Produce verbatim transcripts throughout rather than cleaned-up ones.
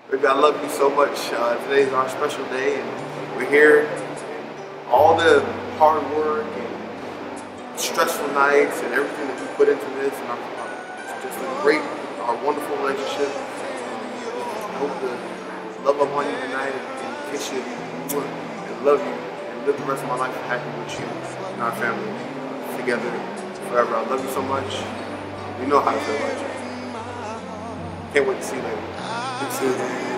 Baby, I love you so much. Uh, today is our special day, and we're here. All the hard work and stressful nights and everything that we put into this, and our, our, just a great, our wonderful relationship. I hope to love up on you tonight and, and kiss you and love you and live the rest of my life happy with you and our family together forever. I love you so much. You know how to feel about you. Can't wait to see you later. See you soon.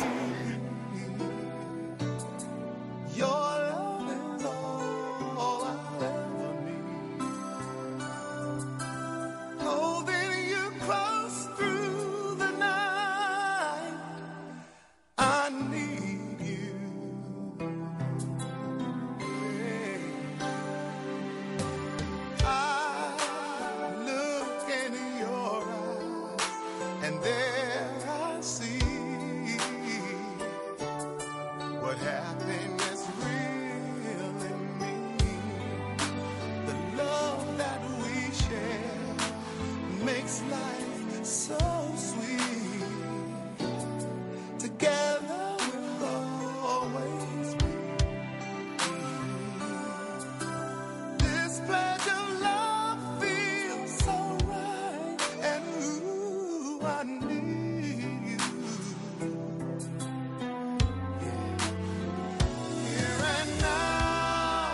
And there I see what happiness really means. The love that we share makes life so sweet. Together we'll always be. This pledge of love feels so right, and ooh, I need you. Yeah. Here and now,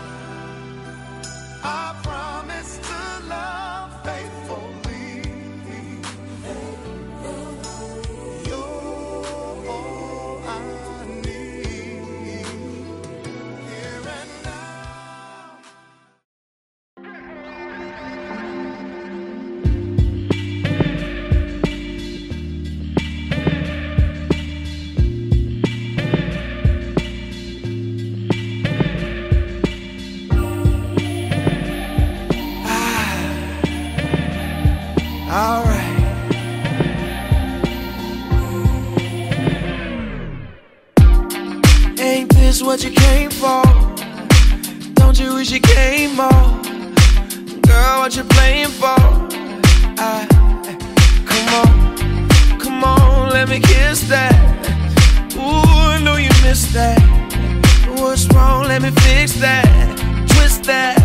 I promise to love faithfully. You're all I need. Here and now. Alright. Ain't this what you came for? Don't you wish you came more? Girl, what you playing for? I, come on, come on, let me kiss that. Ooh, I know you missed that. What's wrong? Let me fix that. Twist that.